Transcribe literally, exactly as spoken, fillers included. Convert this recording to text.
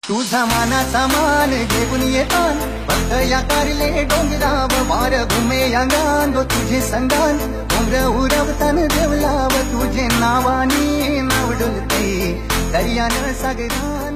तुझा मानाचा मान घेऊन येतान फक्त या कारले डोंगराव वार घुमे अंगान गो तुझे संगान डोंगर उरवतान देवलाव तुझे नावानी नाव डुलते दर्यान सागरान